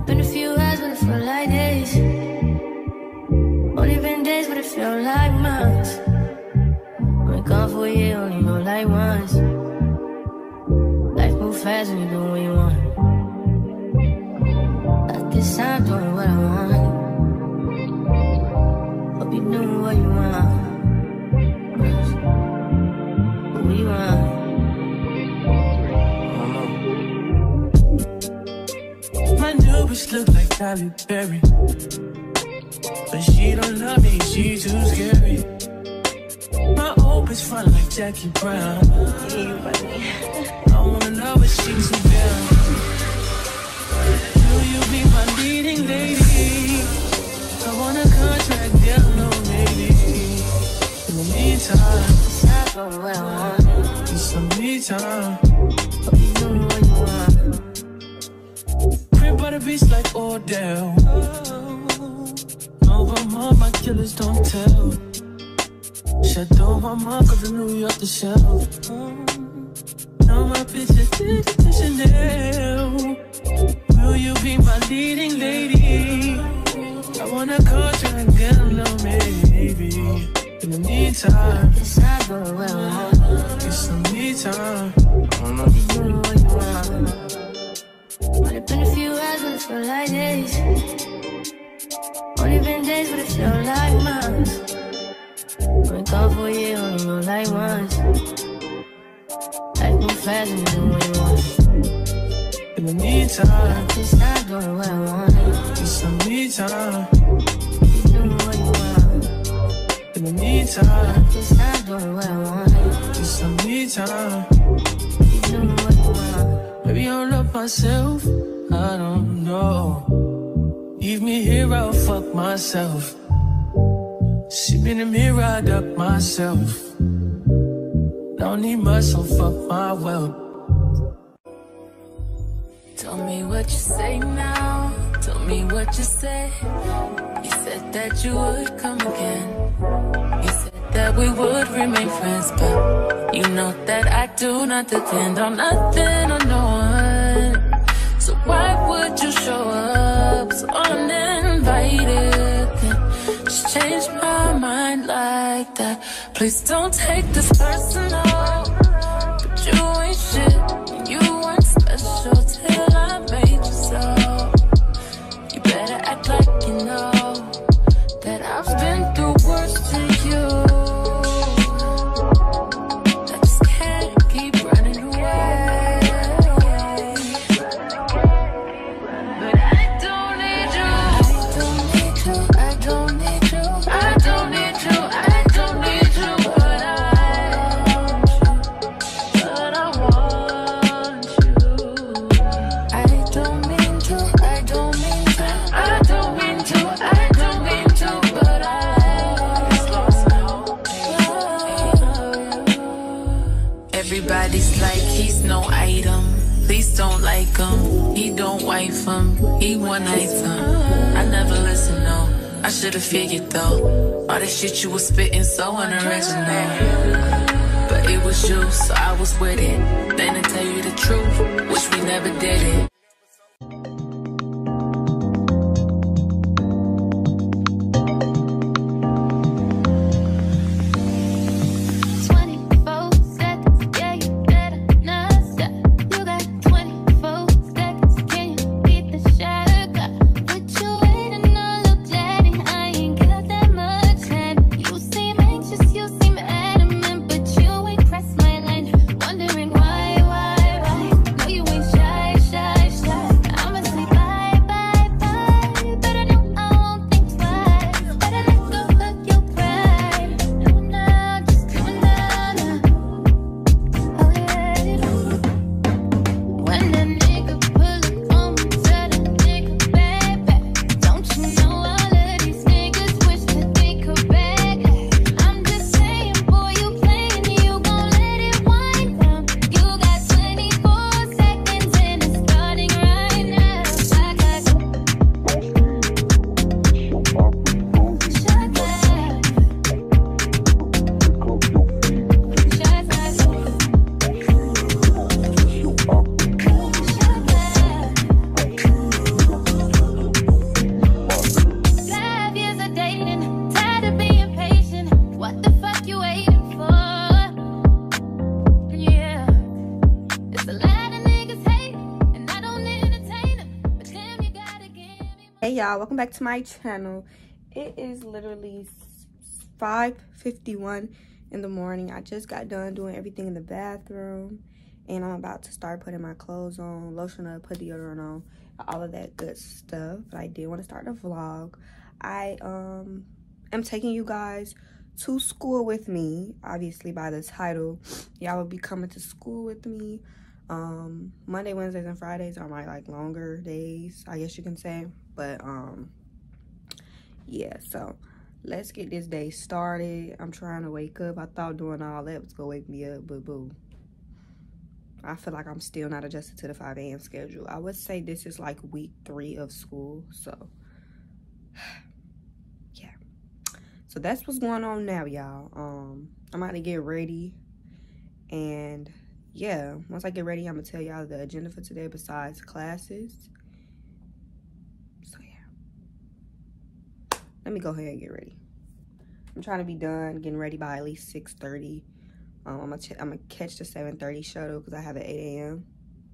it been a few hours, but it felt like days. Only been days, but it felt like months. Been gone for a year, only know like once. Life move fast when you do what you want. At this time, doing what I want. Hope you doing what you want. What you want? My new bitch look like Halle Berry, but she don't love me, she too scary. My old bitch fun like Jackie Brown. I wanna know if she too down. Will you be my leading lady? I want a contract, yeah, no maybe. In the meantime, need some me time. Hope you doing what you want. Crib by the beach like Odell. No, but mom, my killers don't tell. Shadow my mom, cause I New York the shelf. Now my bitch is to Chanel. Will you be my leading lady? I want a contract, get a little maybe. In the meantime, It's not going well. get some me time. Hope you doing what you want. But it been a few hours, but it felt like days. Only been days, but it felt like months. Been gone for a year, only know like once. Life move fast when you do what you want. In the meantime, It's not doing what I want. get some me time. You doing what you want. In the meantime, It's not doing what I want. get some me time. You doing what you want. Maybe I don't love myself, I don't know. Leave me here, I'll fuck myself. See me in the mirror, I duck myself. Don't need much, so fuck my wealth. Tell me what you say now, tell me what you say. You said that you would come again. You said that we would remain friends, but you know that I do not depend on nothing or no one. So why would you show up so uninvited? Then just change my mind like that. Please don't take this personal, but you ain't shit and you weren't special till I made you so. You better act like you know that I've been through worse to you. I just can't keep running away. But I don't need you. I don't need you. I don't need you. I don't need you. I don't need you. But I want you. I don't mean to. I don't mean to. I don't mean to. I don't mean to. But I was lost now. Everybody's like he's no item. Please don't like him. He don't wife him. He one item. I never listen, no. I should've figured though. All the shit you was spitting so unoriginal. But it was you, so I was with it. Then to tell you the truth, wish we never did it. Hey y'all, welcome back to my channel. It is literally 5:51 in the morning. I just got done doing everything in the bathroom, and I'm about to start putting my clothes on, lotion up, put deodorant on, all of that good stuff. But I did want to start a vlog. I am taking you guys to school with me. Obviously by the title, y'all will be coming to school with me. Monday, Wednesdays, and Fridays are my like longer days, I guess you can say. But yeah, so let's get this day started. I'm trying to wake up. I thought doing all that was gonna wake me up, but boo, I feel like I'm still not adjusted to the 5 a.m. schedule. I would say this is like week 3 of school, so yeah. So that's what's going on now, y'all. I'm about to get ready, and yeah, once I get ready, I'm gonna tell y'all the agenda for today besides classes. So yeah, let me go ahead and get ready. I'm trying to be done getting ready by at least 6:30. I'm gonna catch the 7:30 shuttle because I have an 8 a.m.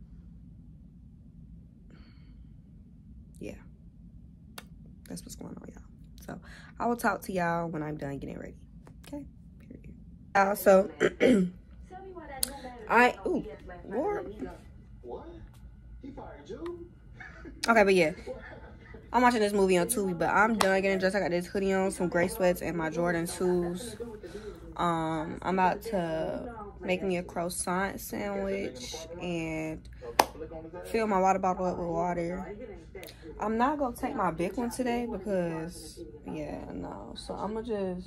Yeah, that's what's going on, y'all. So I will talk to y'all when I'm done getting ready. Okay, period. So Lord. What? He fired you? Okay, but yeah, I'm watching this movie on Tubi, but I'm done getting dressed. I got this hoodie on, some gray sweats, and my Jordan 2s. I'm about to make me a croissant sandwich and fill my water bottle up with water. I'm not gonna take my big one today because, yeah, no. So I'm gonna just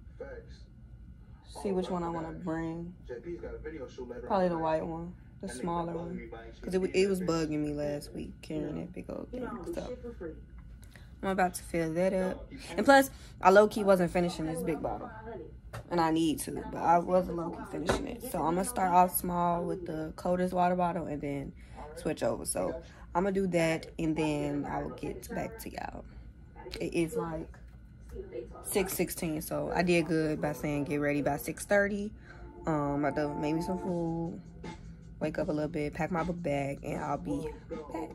see which one I want to bring. Probably the white one, the smaller one, because it was bugging me last week carrying that big old thing. So I'm about to fill that up. And plus, I low-key wasn't finishing this big bottle, and I need to, but I wasn't low-key finishing it. So I'm gonna start off small with the coldest water bottle and then switch over. So I'm gonna do that, and then I will get back to y'all. It is like 6:16, so I did good by saying get ready by 6:30. About to make me some food, wake up a little bit, pack my book bag, and I'll be back.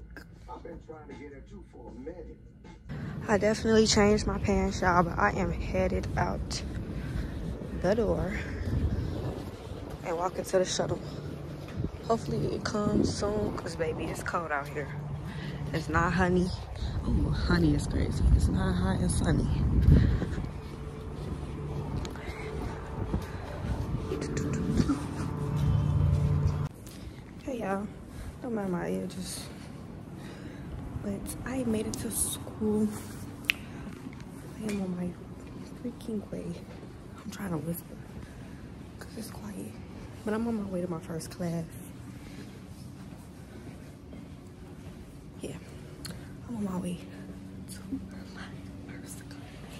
I definitely changed my pants, y'all, but I am headed out the door and walking to the shuttle. Hopefully it comes soon, because baby, it's cold out here. It's not honey. Oh, honey is crazy. It's not hot and sunny. Hey y'all, don't mind my edges, but I made it to school. I am on my freaking way. I'm trying to whisper because it's quiet, but I'm on my way to my first class. Yeah, I'm on my way to my first class.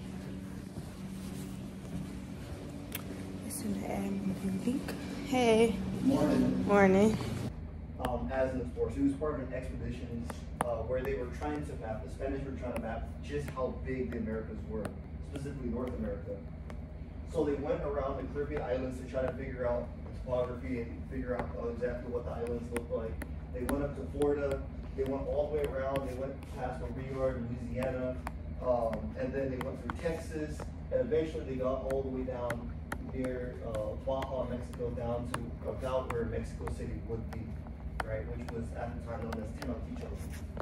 It's in the admin link. Hey. Morning. As an explorer, so he was part of an expedition where they were trying to map, the Spanish were trying to map just how big the Americas were, specifically North America. So they went around the Caribbean islands to try to figure out topography and figure out exactly what the islands look like. They went up to Florida, they went all the way around, they went past Rio, Louisiana, and then they went through Texas, and eventually they got all the way down near Baja, Mexico, down to about where Mexico City would be, right, which was at the time known as Tenochtitlan.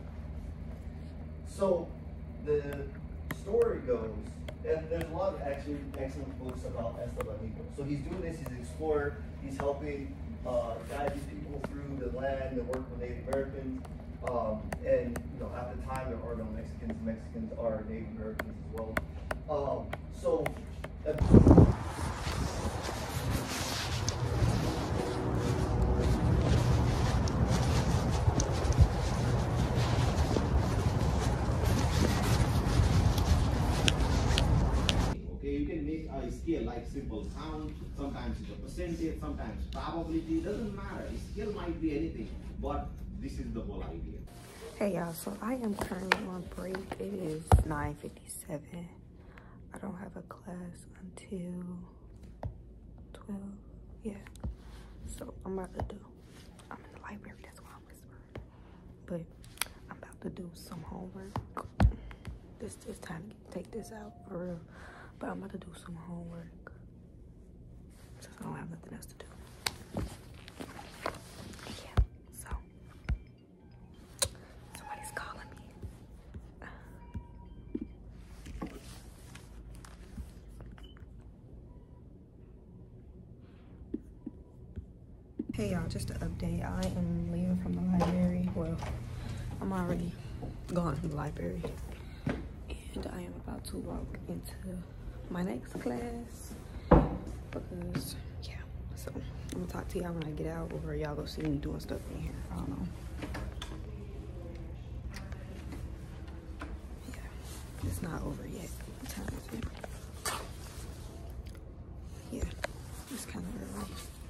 So the story goes, and there's a lot of actually excellent books about Estebanico. So he's doing this, he's an explorer, he's helping guide these people through the land and work with Native Americans. And you know, at the time there are no Mexicans. Mexicans are Native Americans as well. You can make a scale like simple count, sometimes it's a percentage, sometimes probability, doesn't matter. A scale might be anything, but this is the whole idea. Hey y'all, so I am currently on break. It is 9:57. I don't have a class until 12. Yeah. So I'm in the library, that's why I'm whispering. But I'm about to do some homework. It's time to take this out for real. But I'm about to do some homework since I don't have nothing else to do. Yeah, so somebody's calling me. Hey y'all, just an update. I am leaving from the library. Well, I'm already gone from the library. And I am about to walk into my next class. Because, yeah. So, I'm gonna talk to y'all when I get out, or y'all go see me doing stuff in here. I don't know. Yeah, it's not over yet. What time is it? Yeah, it's kind of early.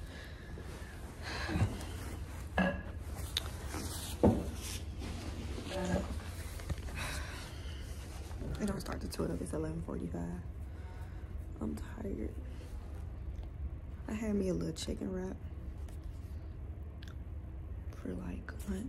It don't start to 12, it's 11:45. I'm tired. I had me a little chicken wrap for like lunch.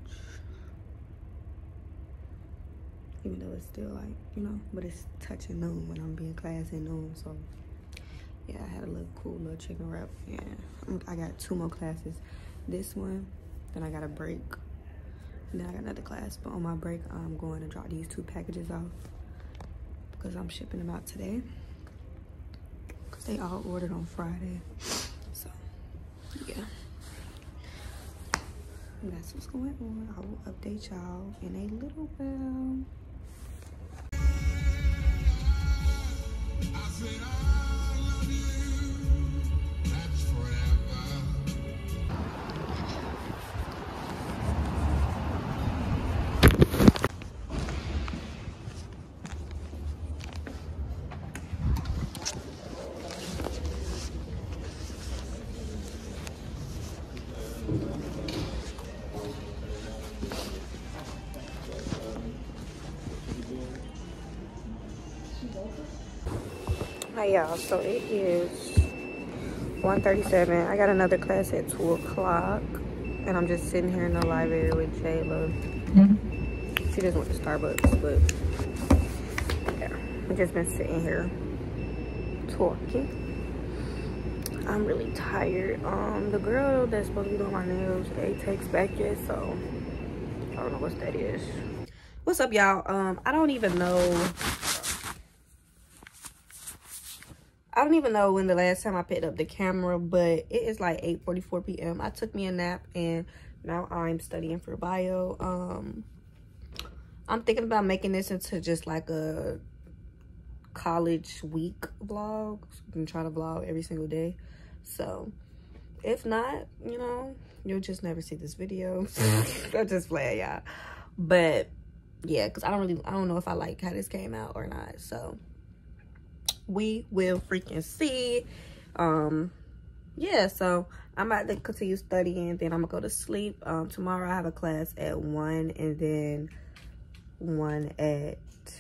Even though it's still like, you know, but it's touching noon when I'm being class at noon. So yeah, I had a little cool little chicken wrap. Yeah, I got 2 more classes. This one, then I got a break. And then I got another class. But on my break, I'm going to drop these 2 packages off because I'm shipping them out today. Because they all ordered on Friday. So, yeah. And that's what's going on. I will update y'all in a little while. Hi y'all, so it is 1:37. I got another class at 2 o'clock, and I'm just sitting here in the library with Jayla. She just went to Starbucks, but yeah, I've just been sitting here talking. I'm really tired. The girl that's supposed to be doing my nails ain't text back yet, so I don't know what that is. What's up, y'all? I don't even know when the last time I picked up the camera, but it is like 8:44 p.m. I took me a nap and now I'm studying for bio. I'm thinking about making this into just like a college week vlog. I'm trying to vlog every single day. So if not, you know, you'll just never see this video. I'll just play, y'all. But yeah, because I don't know if I like how this came out or not. So we will freaking see. Yeah, so I'm about to continue studying, then I'm gonna go to sleep. Tomorrow I have a class at 1 and then one at,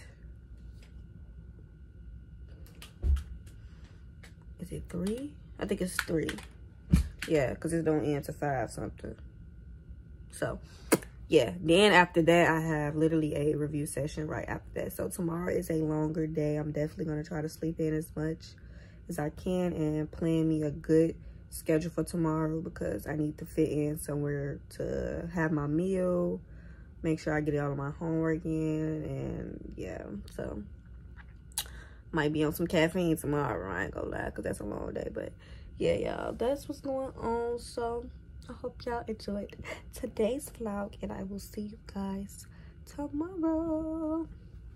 is it 3? I think it's 3. Yeah, because it don't end to 5 something. So yeah, then after that I have literally a review session right after that. So tomorrow is a longer day. I'm definitely going to try to sleep in as much as I can and plan me a good schedule for tomorrow, because I need to fit in somewhere to have my meal, make sure I get all of my homework in, and yeah, so might be on some caffeine tomorrow. I ain't gonna lie, because that's a long day. But yeah, y'all, that's what's going on. So I hope y'all enjoyed today's vlog, and I will see you guys tomorrow.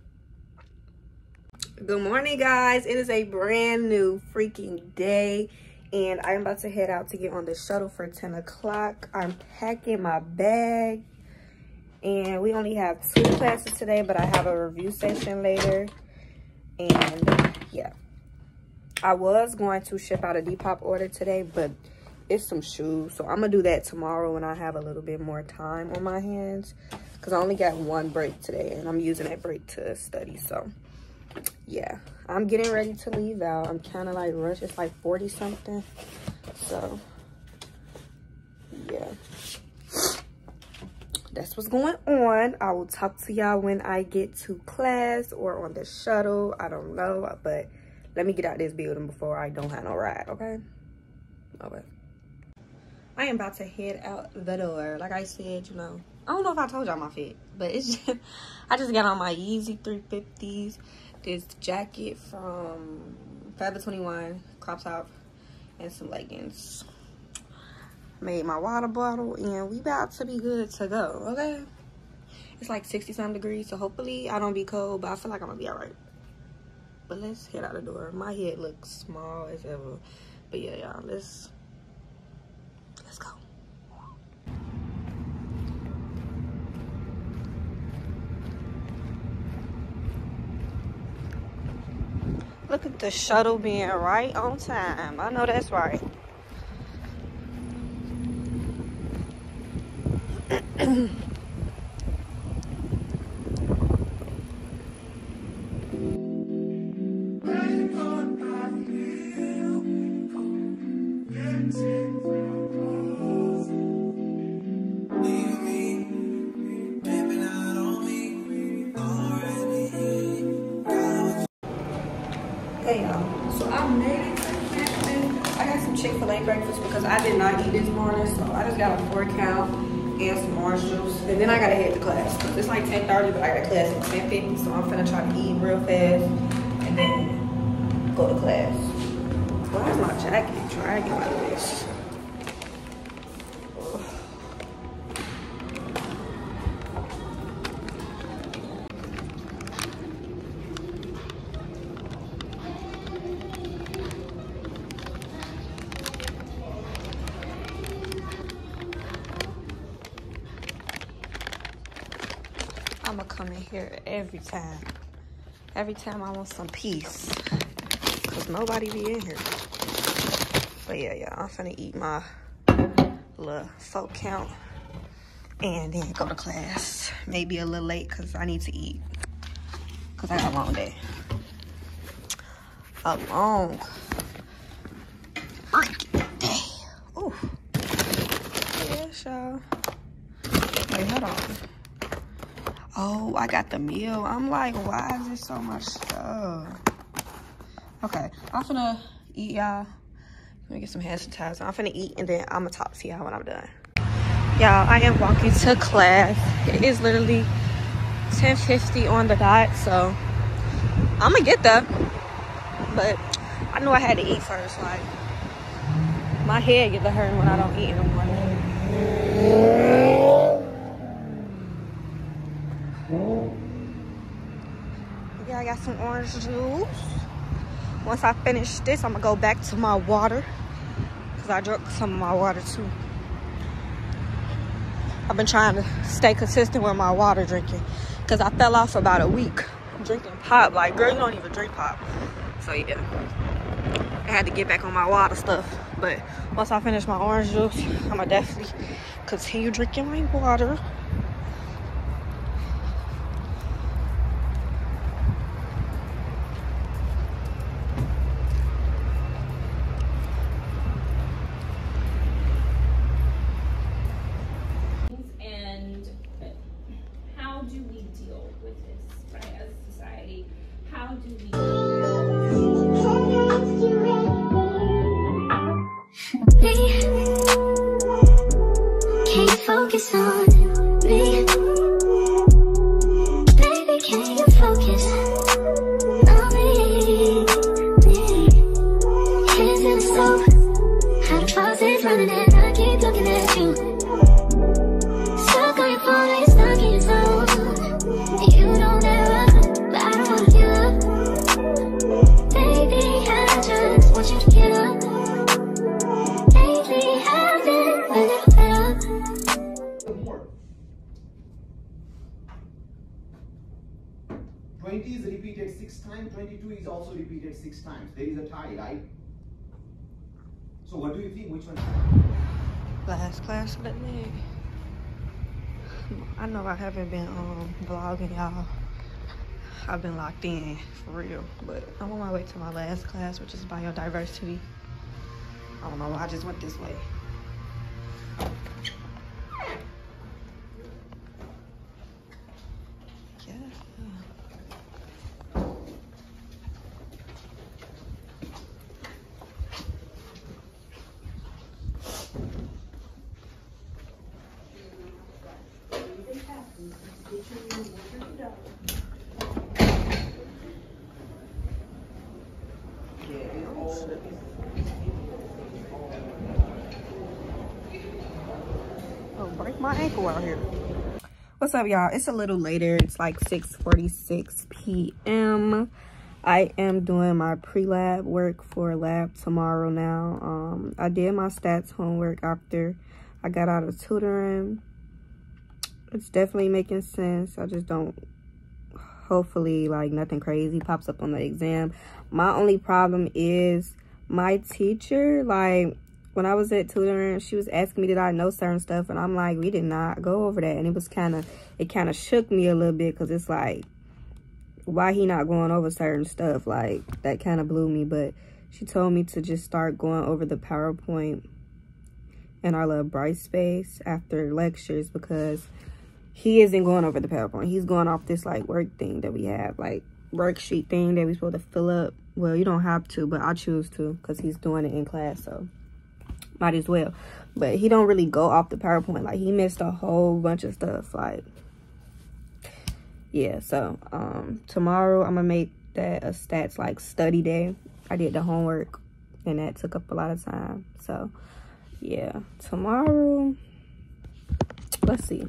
Good morning, guys. It is a brand new freaking day, and I'm about to head out to get on the shuttle for 10 o'clock. I'm packing my bag, and we only have 2 classes today, but I have a review session later. And yeah, I was going to ship out a Depop order today, but it's some shoes, so I'm gonna do that tomorrow when I have a little bit more time on my hands, because I only got 1 break today and I'm using that break to study. So yeah, I'm getting ready to leave out. I'm kind of like rushed. It's like 40 something, so yeah, that's what's going on. I will talk to y'all when I get to class or on the shuttle. I don't know, but let me get out this building before I don't have no ride, okay? Okay. I am about to head out the door. Like I said, you know, I don't know if I told y'all my fit, but it's just, I just got on my Yeezy 350s, this jacket from Forever 21, crop top, and some leggings. Made my water bottle, and we about to be good to go, okay? It's like 60-something degrees, so hopefully I don't be cold, but I feel like I'm gonna be all right. But let's head out the door. My head looks small as ever, but yeah, y'all, let's go. Look at the shuttle being right on time. I know that's right. Hey y'all, so I made it to campus. I got some Chick-fil-A breakfast because I did not eat this morning, so I just got a 4-count and some orange juice, and then I gotta head to class. It's like 10:30, but I got class at 10:50, so I'm finna try to eat real fast and then go to class. Why is my jacket dragging like this? I'ma come in here every time. Every time I want some peace. Cause nobody be in here. But yeah, y'all, I'm finna eat my little 4-count and then go to class. Maybe a little late cause I need to eat. Cause I got a long day. A long freaking day. Ooh. Yes, y'all. Wait, hold on. Oh, I got the meal. I'm like, why is there so much stuff? Okay, I'm finna eat, y'all. Let me get some hand sanitizer. I'm finna eat, and then I'm gonna talk to y'all when I'm done. Y'all, I am walking to class. It is literally 10:50 on the dot, so I'm gonna get there. But I knew I had to eat first. Like, my head gets to hurt when I don't eat in the morning. Yeah, I got some orange juice. Once I finish this, I'm gonna go back to my water because I drank some of my water too. I've been trying to stay consistent with my water drinking because I fell off for about a week drinking pop. Like, girl, you don't even drink pop. So yeah, I had to get back on my water stuff. But once I finish my orange juice, I'm gonna definitely continue drinking my water. How do we deal with this, right, as a society? How do we... Can you focus on me? Baby, can you focus on me? Hands in the stove, how the faucet's running and I keep looking at you. Stuck on your phone, you're stuck in your zone. You don't ever, but I don't wanna give up. Baby, I just want you to get up. Lately, I've been a little better. More. 20 is repeated 6 times, 22 is also repeated 6 times. There is a tie, right? So what do you think? Which one? Last class of the day. I know I haven't been vlogging y'all. I've been locked in for real, but I'm on my way to my last class, which is biodiversity. I don't know why I just went this way. Oh, break my ankle out here. What's up, y'all? It's a little later. It's like 6:46 p.m. I am doing my pre-lab work for lab tomorrow now. I did my stats homework after I got out of tutoring. It's definitely making sense. I just don't, hopefully, like, nothing crazy pops up on the exam. My only problem is my teacher, like, when I was at tutoring, she was asking me did I know certain stuff, and I'm like, we did not go over that. And it kind of shook me a little bit, because it's like, why he not going over certain stuff? Like, that kind of blew me. But she told me to just start going over the PowerPoint in our little Brightspace after lectures, because he isn't going over the PowerPoint. He's going off this like work thing that we have, like worksheet thing that we're supposed to fill up. Well, you don't have to, but I choose to because he's doing it in class, so might as well. But he don't really go off the PowerPoint. Like, he missed a whole bunch of stuff. Like, yeah, so tomorrow I'm gonna make that a stats like study day. I did the homework and that took up a lot of time. So yeah, tomorrow, let's see.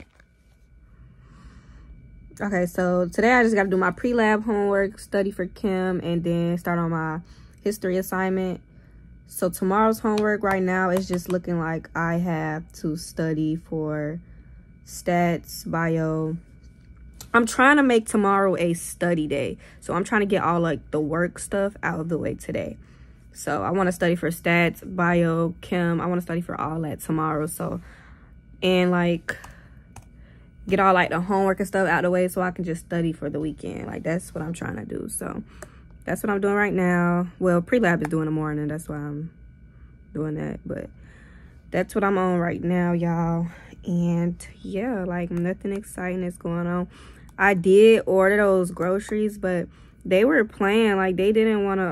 Okay, so today I just got to do my pre-lab homework, study for chem, and then start on my history assignment. So tomorrow's homework right now is just looking like I have to study for stats, bio. I'm trying to make tomorrow a study day. So I'm trying to get all like the work stuff out of the way today. So I want to study for stats, bio, chem. I want to study for all that tomorrow. So, and like get all like the homework and stuff out of the way so I can just study for the weekend. Like, that's what I'm trying to do. So that's what I'm doing right now. Well, pre-lab is doing in the morning. That's why I'm doing that. But that's what I'm on right now, y'all. And yeah, like, nothing exciting is going on. I did order those groceries, but they were playing. Like, they didn't want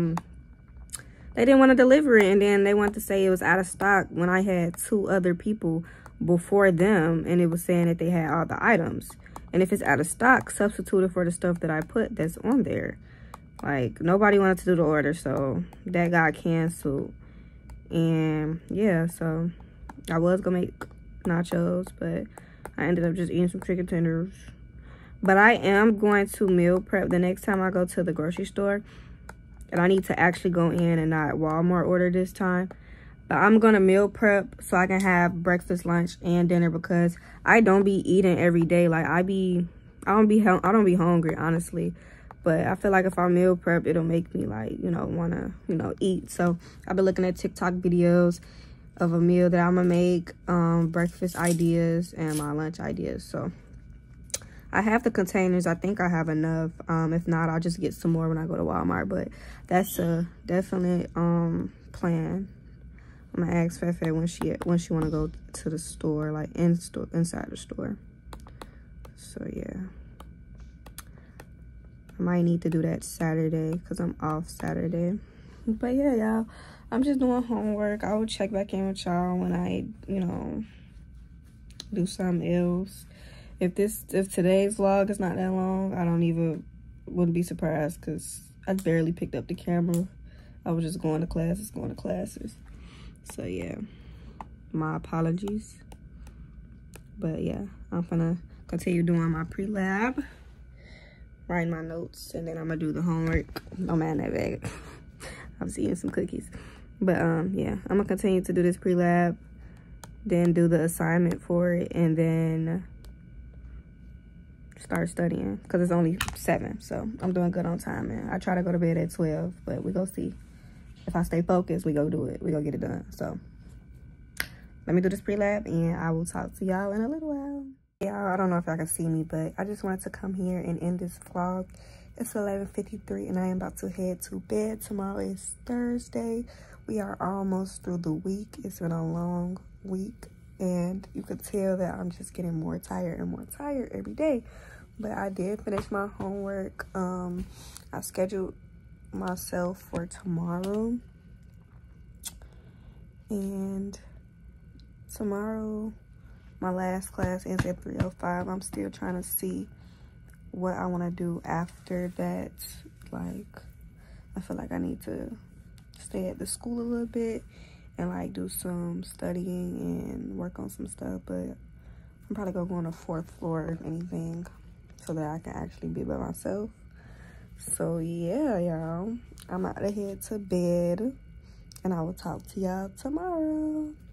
to deliver it. And then they wanted to say it was out of stock when I had 2 other people before them, and it was saying that they had all the items. And if it's out of stock, substitute it for the stuff that I put that's on there. Like, nobody wanted to do the order, so that got canceled. And yeah, so I was gonna make nachos, but I ended up just eating some chicken tenders. But I am going to meal prep the next time I go to the grocery store, and I need to actually go in and not Walmart order this time. But I'm gonna meal prep so I can have breakfast, lunch, and dinner, because I don't be eating every day. Like, I don't be hungry, honestly. But I feel like if I meal prep, it'll make me, like, you know, wanna, you know, eat. So I've been looking at TikTok videos of a meal that I'm gonna make, breakfast ideas and my lunch ideas. So I have the containers. I think I have enough. If not, I'll just get some more when I go to Walmart. But that's a definite plan. I'm gonna ask Fefe when she wanna go to the store, like inside the store. So yeah, I might need to do that Saturday because I'm off Saturday. But yeah, y'all, I'm just doing homework. I will check back in with y'all when I, you know, do something else. If today's vlog is not that long, wouldn't be surprised, because I barely picked up the camera. I was just going to classes. So yeah, my apologies. But yeah, I'm gonna continue doing my pre-lab, writing my notes, and then I'm gonna do the homework. Don't mind that bag. I'm eating some cookies. But yeah, I'm gonna continue to do this pre-lab, then do the assignment for it, and then start studying, because it's only 7. So I'm doing good on time, man. I try to go to bed at 12, but we go see. If I stay focused, we go do it. We go get it done. So let me do this pre-lab, and I will talk to y'all in a little while. Y'all, I don't know if y'all can see me, but I just wanted to come here and end this vlog. It's 11:53, and I am about to head to bed. Tomorrow is Thursday. We are almost through the week. It's been a long week, and you could tell that I'm just getting more tired and more tired every day. But I did finish my homework. I scheduled myself for tomorrow, and tomorrow My last class ends at 3:05. I'm still trying to see what I want to do after that. Like, I feel like I need to stay at the school a little bit and like do some studying and work on some stuff, but I'm probably gonna go on the 4th floor if anything, so that I can actually be by myself. So yeah, y'all, I'm out of here to bed, and I will talk to y'all tomorrow.